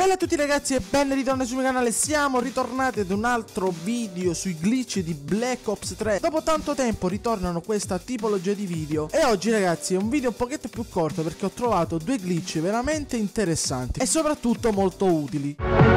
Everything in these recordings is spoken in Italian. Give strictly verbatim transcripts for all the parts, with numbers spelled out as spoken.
Bella a tutti ragazzi e ben ritornati sul mio canale. Siamo ritornati ad un altro video sui glitch di Black Ops tre. Dopo tanto tempo ritornano questa tipologia di video. E oggi ragazzi è un video un pochetto più corto perché ho trovato due glitch veramente interessanti e soprattutto molto utili.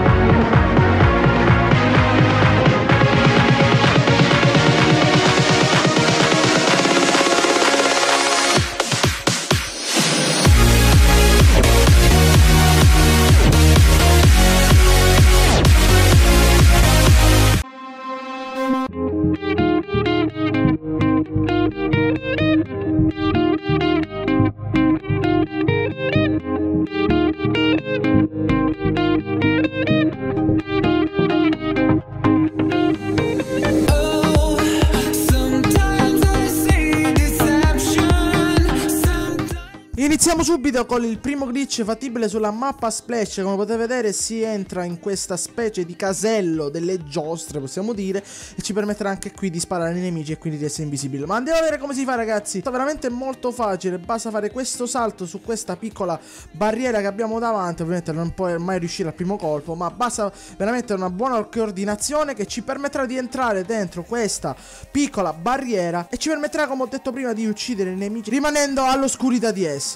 Iniziamo subito con il primo glitch fattibile sulla mappa Splash. Come potete vedere si entra in questa specie di casello delle giostre, possiamo dire, e ci permetterà anche qui di sparare ai nemici e quindi di essere invisibile. Ma andiamo a vedere come si fa ragazzi. È veramente molto facile, basta fare questo salto su questa piccola barriera che abbiamo davanti. Ovviamente non puoi mai riuscire al primo colpo, ma basta veramente una buona coordinazione che ci permetterà di entrare dentro questa piccola barriera e ci permetterà, come ho detto prima, di uccidere i nemici rimanendo all'oscurità di essi.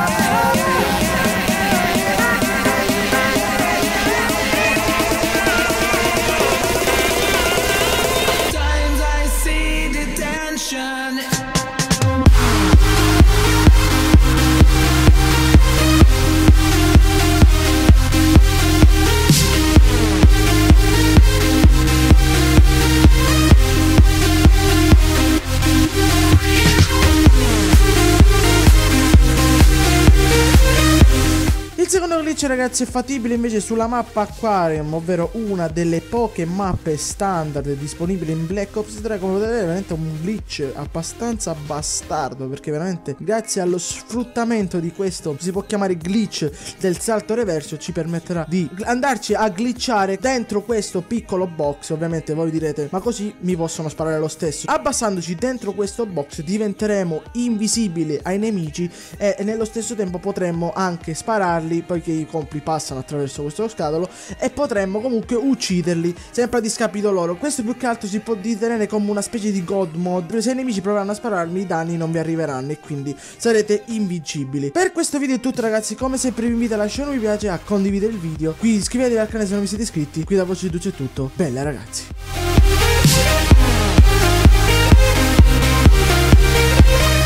Il secondo glitch ragazzi è fattibile invece sulla mappa Aquarium, ovvero una delle poche mappe standard disponibili in Black Ops tre. Come potete vedere è veramente un glitch abbastanza bastardo, perché veramente grazie allo sfruttamento di questo, si può chiamare glitch del salto reverso, ci permetterà di andarci a glitchare dentro questo piccolo box. Ovviamente voi direte ma così mi possono sparare lo stesso. Abbassandoci dentro questo box diventeremo invisibili ai nemici e nello stesso tempo potremmo anche spararli, poiché i colpi passano attraverso questo scatolo, e potremmo comunque ucciderli sempre a discapito loro. Questo più che altro si può ritenere come una specie di god mod. Se i nemici proveranno a spararmi i danni non vi arriveranno e quindi sarete invincibili. Per questo video è tutto ragazzi, come sempre vi invito a lasciare un mi piace, a condividere il video, qui iscrivetevi al canale se non vi siete iscritti. Qui da Voce di Duce è tutto, bella ragazzi.